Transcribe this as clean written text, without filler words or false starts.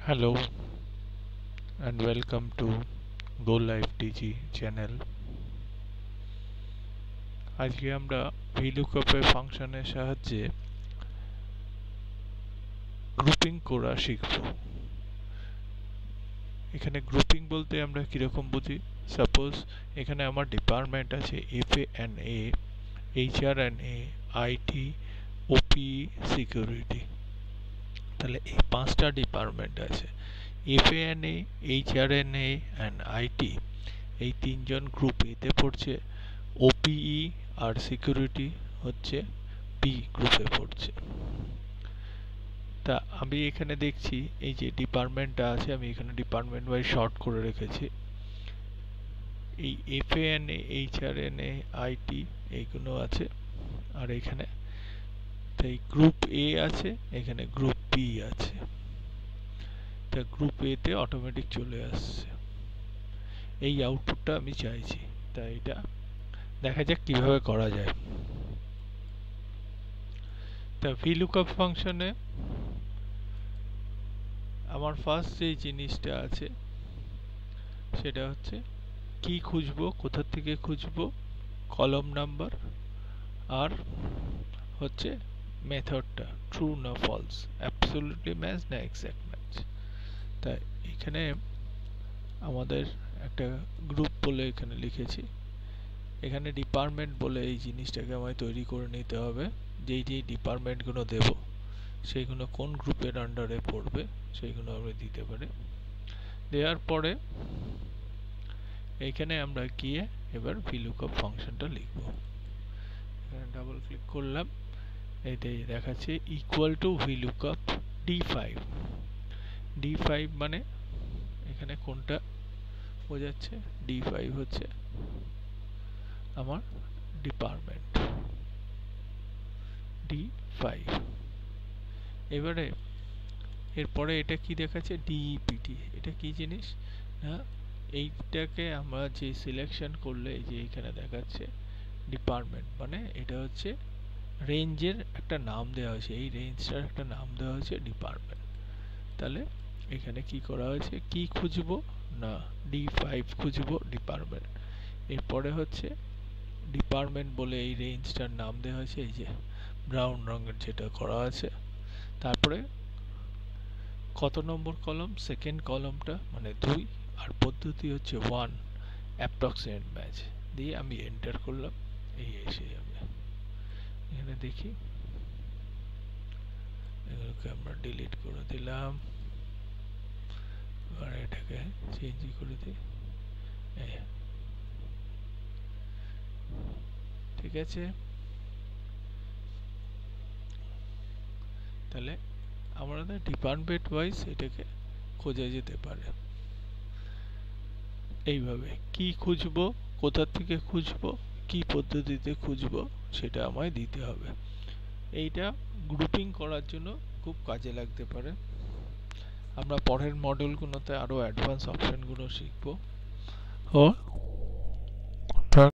Hello and welcome to Go Live DG channel. আজকে আমরা VLOOKUP ফাংশনের সাহায্যে গ্রুপিং করা শিখব। এখানে গ্রুপিং বলতে আমরা কি রকম বুঝি? সাপোজ এখানে আমার ডিপার্টমেন্ট আছে FA&A, HR&A, IT, OPE, security. তাহলে এই পাঁচটা ডিপার্টমেন্ট আছে। FA&A, HR&A and IT এই তিনজন গ্রুপ এতে পড়ছে, OPE আর সিকিউরিটি হচ্ছে বি গ্রুপে পড়ছে। তা আমি এখানে দেখছি এই যে ডিপার্টমেন্টটা আছে, আমি এখানে ডিপার্টমেন্ট ওয়াইজ শর্ট করে রেখেছি। এই FA&A, HR&A, IT এইগুলো আছে, আর এখানে তাই গ্রুপ এ আছে, এখানে গ্রুপ বি আছে। তা গ্রুপ এ তে অটোমেটিক চলে আসছে। এই আউটপুটটা আমি চাইছি, তাই এটা দেখা যাক কিভাবে করা যায়। তা VLOOKUP ফাংশনে আমার ফার্স্ট যে জিনিসটা আছে সেটা হচ্ছে কি খুঁজবো, কোথা থেকে খুঁজবো, কলম নাম্বার, আর হচ্ছে মেথডটা ট্রু না ফলস, অ্যাবসলিউটলি ম্যাচ না এক্সাক্ট ম্যাচ। তাই এখানে আমাদের একটা গ্রুপ বলে এখানে লিখেছি। এখানে ডিপার্টমেন্ট বলে এই জিনিসটাকে আমায় তৈরি করে নিতে হবে। যেই ডিপার্টমেন্টগুলো দেব সেইগুলো কোন গ্রুপের আন্ডারে পড়বে সেইগুলো আমরা দিতে পারি। দেওয়ার পরে এইখানে আমরা গিয়ে এবার VLOOKUP ফাংশনটা লিখব। এখানে ডাবল ক্লিক করলাম, এইতে দেখাচ্ছে equal to VLOOKUP D5। D5 মানে এখানে কোনটা বোঝাচ্ছে? D5 হচ্ছে আমার ডিপার্টমেন্ট D5। এবারে এরপরে এটা কি দেখাচ্ছে? DEPT। এটা কি জিনিস? না, এইটাকে আমরা যে সিলেকশন করলে এই যে এখানে দেখাচ্ছে ডিপার্টমেন্ট, মানে এটা হচ্ছে রেঞ্জের একটা নাম দেওয়া হয়েছে, এই রেঞ্জটার একটা নাম দেওয়া হয়েছে ডিপার্টমেন্ট। তাহলে এখানে কি করা হয়েছে? কি খুঁজবো? না, D5 খুঁজবো ডিপার্টমেন্ট। এরপরে হচ্ছে ডিপার্টমেন্ট বলে এই রেঞ্জটার নাম দেওয়া হয়েছে, এই যে ব্রাউন রঙের যেটা করা আছে। তারপরে কত নম্বর কলম? সেকেন্ড কলমটা মানে 2, আর পদ্ধতি হচ্ছে 1 অ্যাপ্রক্সিমেট ম্যাচ দিয়ে আমি এন্টার করলাম। এই এসে যাবে। এখানে দেখি, এগুলোকে আমরা ডিলিট করে দিলাম, আর এটাকে চেঞ্জ করে দিই। ঠিক আছে, তাহলে আমাদের ডিপার্টমেন্ট ওয়াইজ এটাকে খোঁজা যেতে পারে। এইভাবে কি খুঁজবো, কোথা থেকে খুঁজবো, কি পদ্ধতিতে খুঁজবো সেটা আমায় দিতে হবে। এইটা গ্রুপিং করার জন্য খুব কাজে লাগতে পারে। আমরা পরের মডেলগুলোতে আরো অ্যাডভান্স অপশনগুলো শিখবো। ও